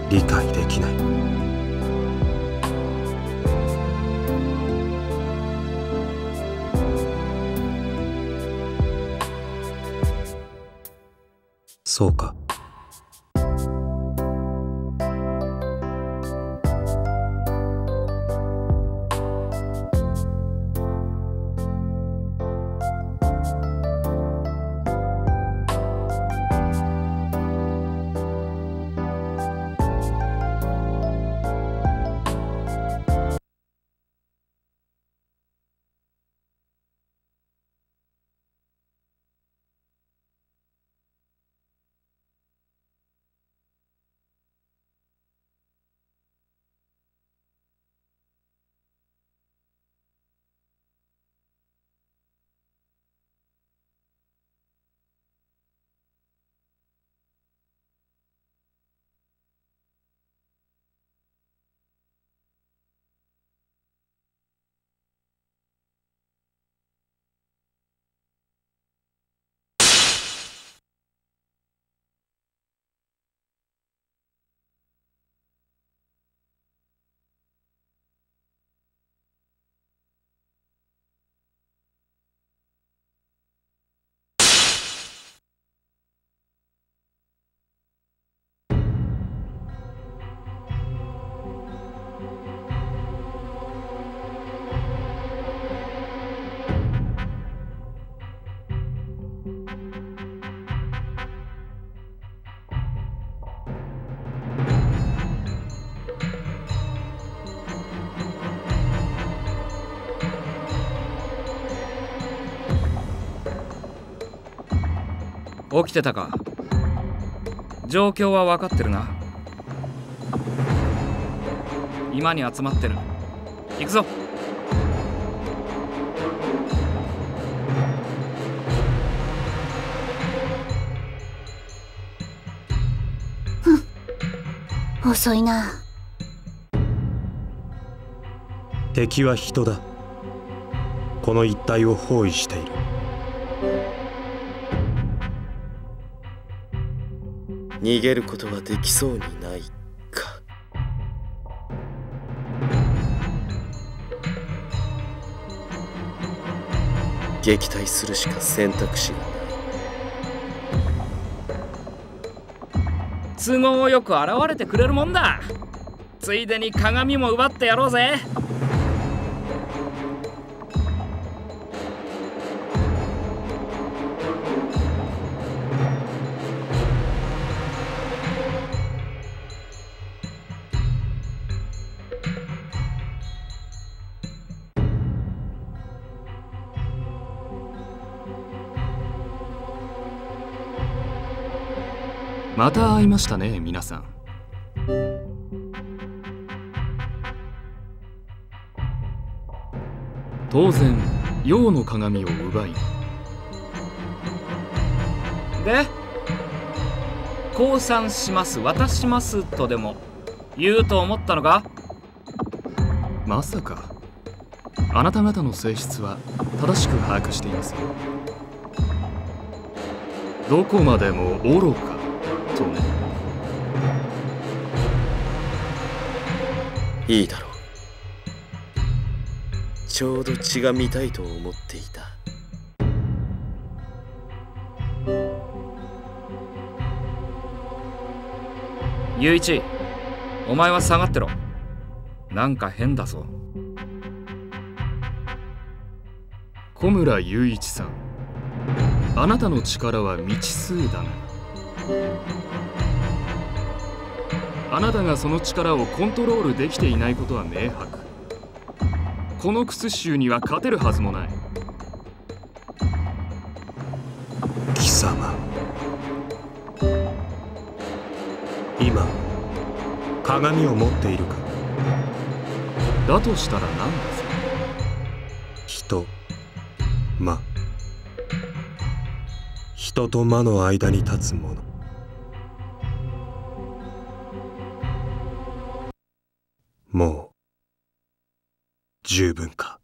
理解できない。そうか。 起きてたか。状況は分かってるな。今に集まってる。行くぞ。 遅いな。 敵は人だ。この一帯を包囲している。 逃げることはできそうにないか。撃退するしか選択肢がない。 都合よく現れてくれるもんだ。ついでに鏡も奪ってやろうぜ。 また会いましたね、皆さん。当然、陽の鏡を奪い。 で、降参します、渡しますとでも言うと思ったのか？ まさか。あなた方の性質は正しく把握していますよ。どこまでも愚かとね。 いいだろう。ちょうど血が見たいと思っていた。 雄一、お前は下がってろ。なんか変だぞ。 小村雄一さん、あなたの力は未知数だが、あなたがその力をコントロールできていないことは明白。このクス州には勝てるはずもない。 貴様、今鏡を持っているか？ だとしたら何だぞ。 人、魔。人と魔の間に立つもの。もう十分か。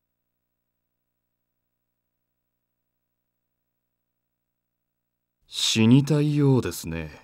死死にたいようですね。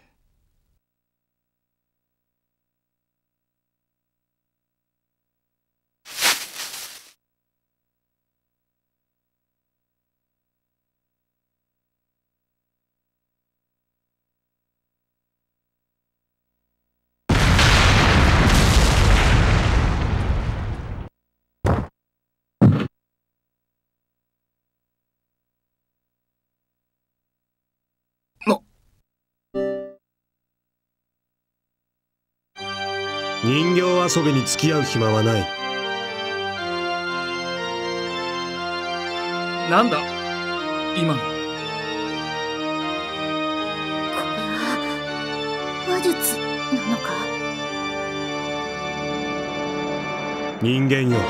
人形遊びに付き合う暇はない。 なんだ今の。 これは話術なのか。 人間よ、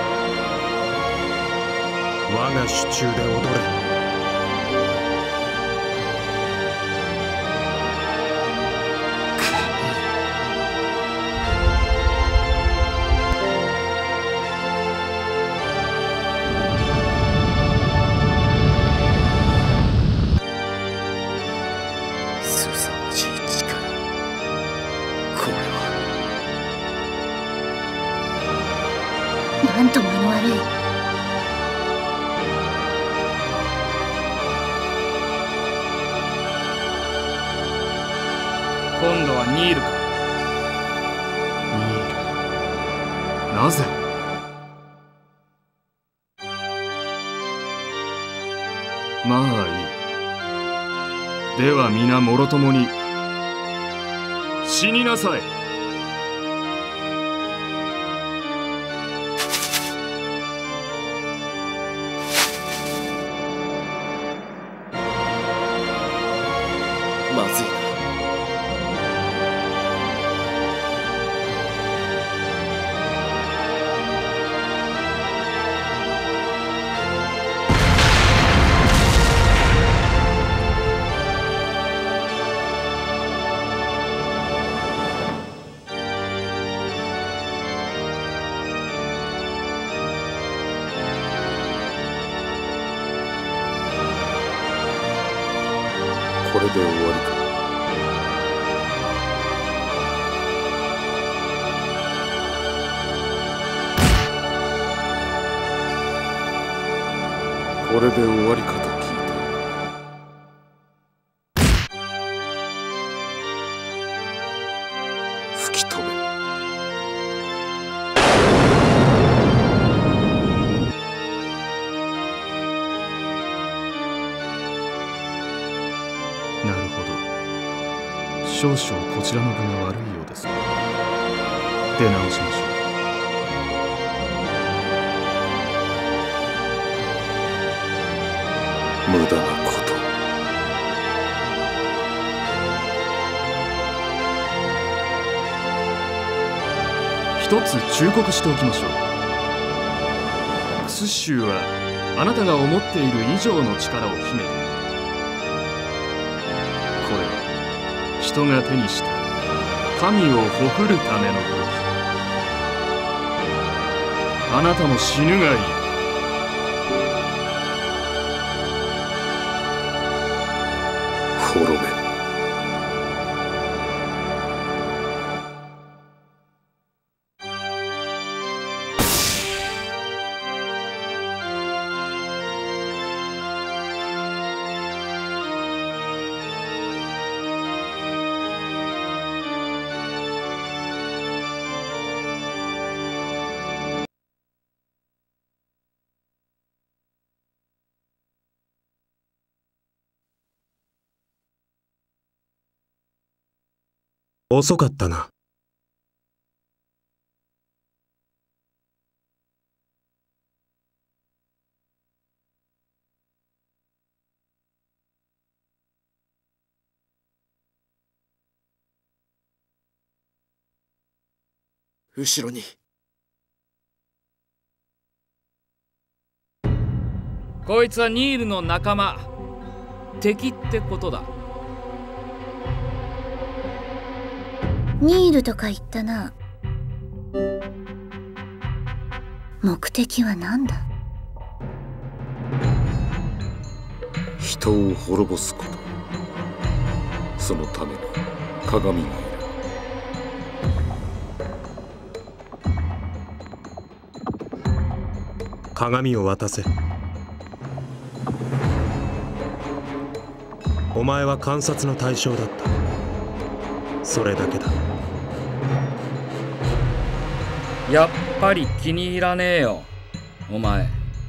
我が手中で踊れ。 なんと間の悪い。 今度はニールか。 ニール、なぜ？まあいい。では皆もろともに死になさい。 まずいな。これで終わりか。これで終わりかと聞いた。吹き飛べ。 なるほど。少々こちらの分が悪いようですね。出直しましょう。 無駄なこと。 一つ忠告しておきましょう。クス州はあなたが思っている以上の力を秘めている。これは人が手にした神をほふるための武器。あなたも死ぬがいい。 滅べ。 遅かったな。 後ろに。 こいつはニールの仲間。敵ってことだ。 ニールとか言ったな。目的は何だ？ 人を滅ぼすこと。 そのために鏡がいる。 鏡を渡せ。お前は観察の対象だった。それだけだ。 やっぱり気に入らねえよ、お前。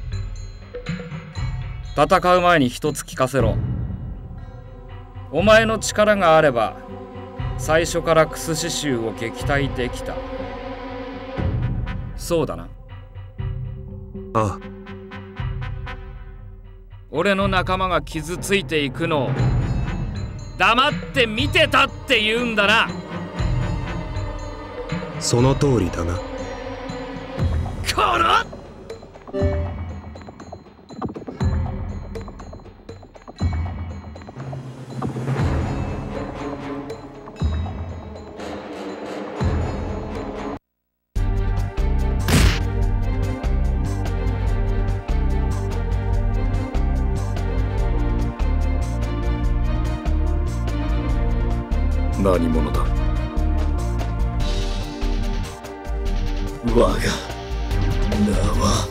戦う前に一つ聞かせろ。お前の力があれば最初からクス刺繍を撃退できた。そうだな。 ああ。 俺の仲間が傷ついていくのを黙って見てたって言うんだな。 その通りだが。 こら！ 何者だ？ 我が名は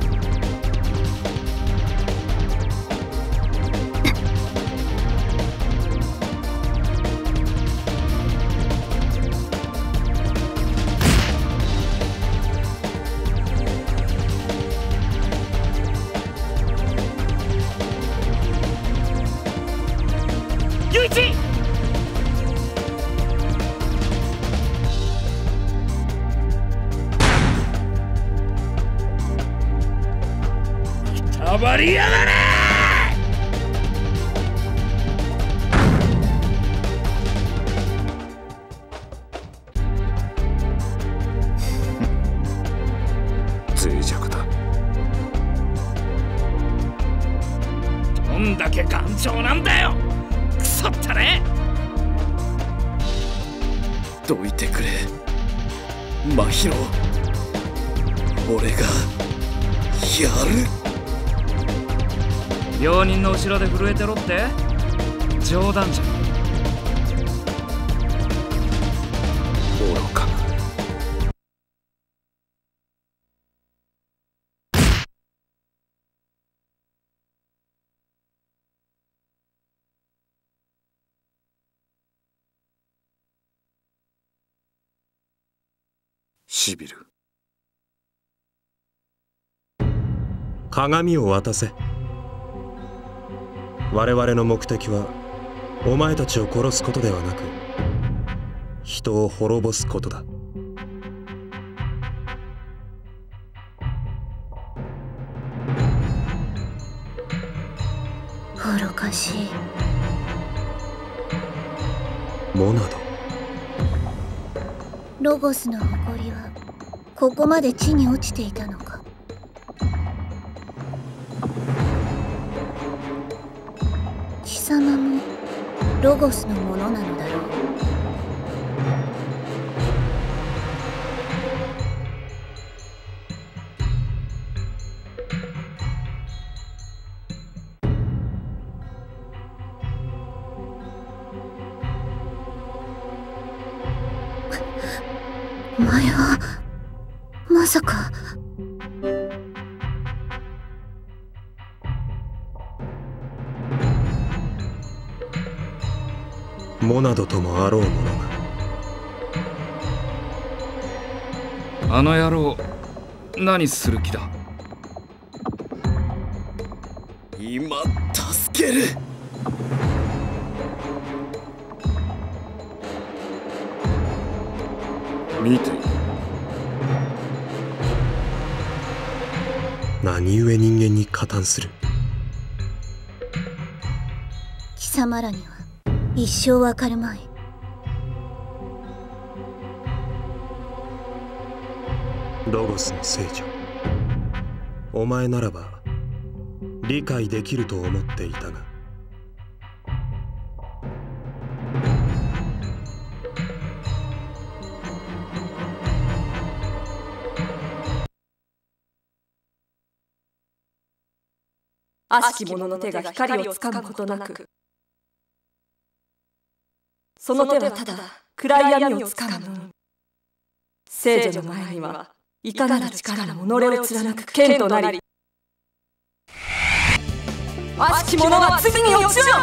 ユイチ！暴りやがれ！ 脆弱だ。 どんだけ頑丈なんだよ、クソったれ！ どいてくれ、真宙。俺がやる。 病人の後ろで震えてろって？冗談じゃん。 愚かな。しびる。 鏡を渡せ。我々の目的はお前たちを殺すことではなく人を滅ぼすことだ。 愚かしい。 モナド。 ロゴスの誇りはここまで地に落ちていたのか。貴様もロゴスのものなのだろう。お前はまさか。 モナドともあろうものが。あの野郎、何する気だ？ 今助ける。 見ている。 何故人間に加担する？ 貴様らには一生わかるまい。 ロゴスの聖女、お前ならば理解できると思っていたが。 悪しき者の手が光をつかむことなくその手はただ暗闇をつかむのみ。聖女の前にはいかなる力も己を貫く剣となり、悪しき者は次に落ちろ。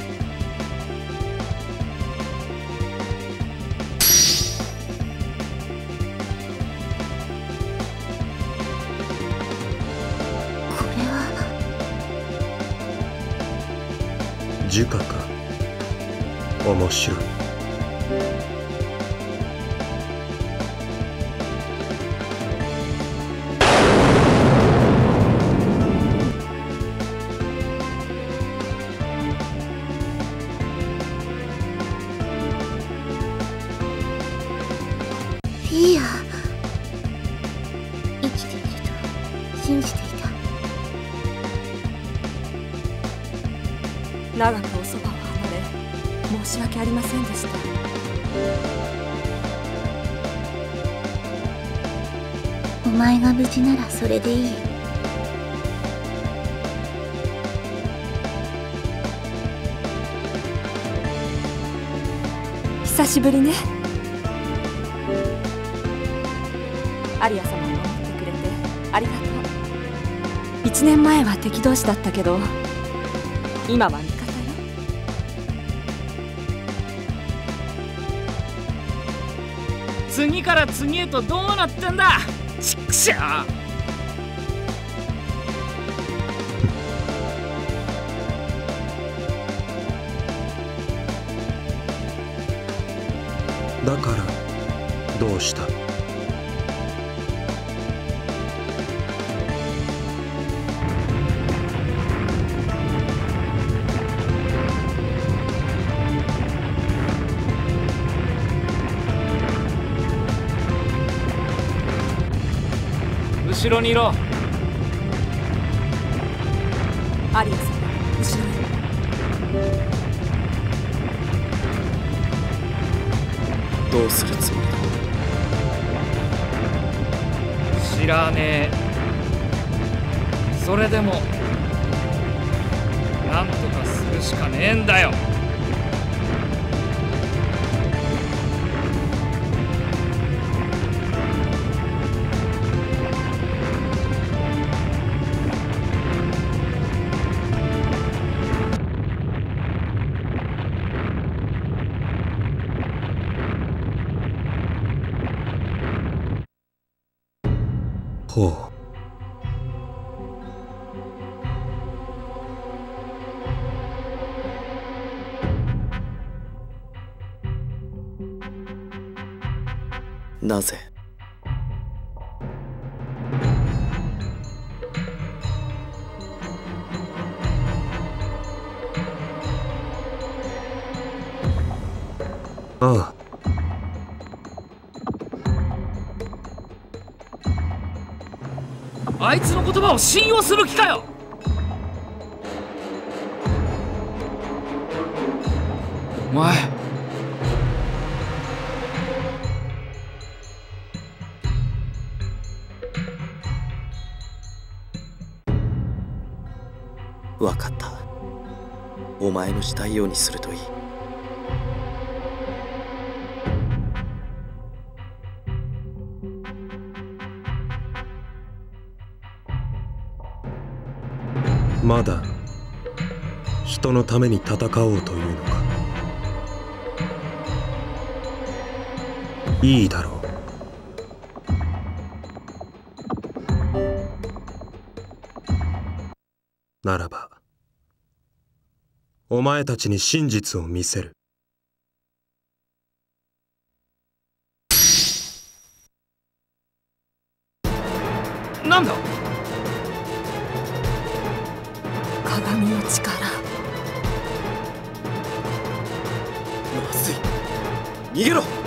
儒家か。面白い。 いいや、生きていると信じていた。 長くおそばを離れ申し訳ありませんでした。 お前が無事ならそれでいい。 久しぶりね。アリア様を守ってくれてありがとう。1年前は敵同士だったけど今は味方よ。 次から次へとどうなってんだ、ちっくしょう。 だからどうした？ 後ろにいろ。 アリア様、後ろへ。 どうするつもりだ？ 知らねえ。それでもなんとかするしかねえんだよ。 ほう。 なぜ？ ああ。 あいつの言葉を信用する気かよ。お前、 わかった。お前のしたいようにするといい。 まだ人のために戦おうというのか。いいだろう。ならばお前たちに真実を見せる。 なんだ？ 鏡の力。 まずい。逃げろ。